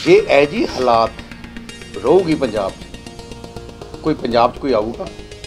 जे ਇਹ जी हालात ਰਹੂਗੀ पंजाब कोई पंजाब कोई आऊगा।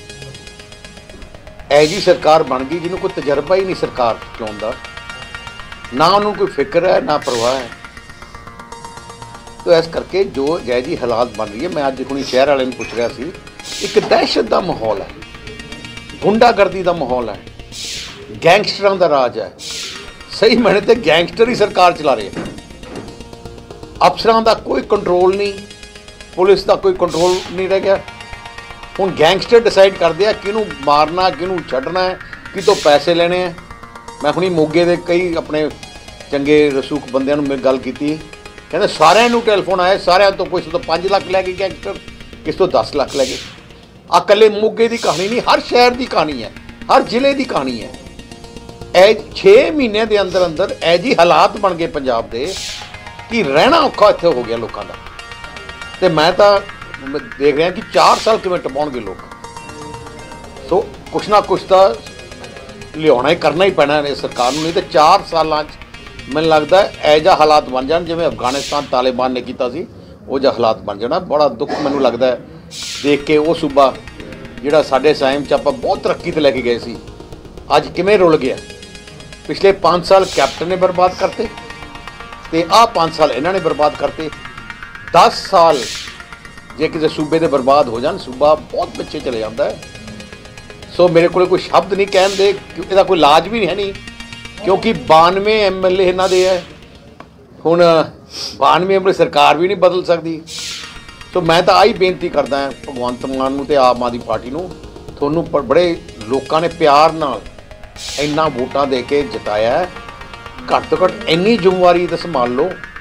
ਇਹ जी सरकार बन गई जिन्होंने कोई तजर्बा ही नहीं सरकार चलाने का, ना उन्होंने कोई फिक्र है ना परवाह है। तो इस करके जो जै जी हालात बन रही है, मैं अज हुणी शहर वाले पूछ रहा सी, एक दहशत का माहौल है, गुंडागर्दी का माहौल है, गैंगस्टरों का राज है। सही मैंने तो गैंगस्टर ही सरकार चला रहे हैं। अफसरों का कोई कंट्रोल नहीं, पुलिस का कोई कंट्रोल नहीं रह गया। हुण गैंगस्टर डिसाइड करते हैं किनू मारना, किनू छड्डना है, कितों पैसे लेने हैं। मैं हुणी मोगे के कई अपने चंगे रसूख बंदियां नूं मैं गल कीती, कहते सारिਆਂ ਨੂੰ टैलीफोन आया, सारिਆਂ तो कुछ तो 5 लाख लै गए गैंगस्टर, किस तो 10 लाख लै गए। आ कल्ले मोगे की कहानी नहीं, हर शहर की कहानी है, हर जिले की कहानी है। ए 6 महीने के अंदर अंदर ए जी हालात बन गए पंजाब के कि रहना औखा इत्थे हो गया लोगों का। तो मैं तो देख रहा कि 4 साल किवें टपाउणगे लोग। सो कुछ ना कुछ तो लियाना ही करना ही पैना है सरकार नूं, नहीं तो 4 साल मैनूं लगदा है जिहा हालात बन जाण जिवें अफगानिस्तान तालिबान ने कीता सी, वो जिहा हालात बन जाना। बड़ा दुख मैनूं लगदा है देख के वो सूबा जिहड़ा साडे टाइम च आपां बहुत तरक्की ते लैके गए सी, अज किवें रुल गया। पिछले 5 साल कैप्टन ने बर्बाद करते, तो आ 5 साल इन्हों ने बर्बाद करते। 10 साल जे किसी सूबे के बर्बाद हो जाए, सूबा बहुत पिछे चले जाता है। सो मेरे को कोई शब्द नहीं कहन दे, इसका कोई इलाज भी है नहीं, क्योंकि 92 MLA इन्हों के है। हुण 92 MLA सरकार भी नहीं बदल सकती। सो मैं तो आई बेनती करदा है भगवंत मान नूं ते आम आदमी पार्टी नूं, तुहानूं बड़े लोगों ने प्यार नाल इन्ना वोटां दे के जिताया है, घट तो घट इन्नी जिम्मेवारी तो संभाल लो।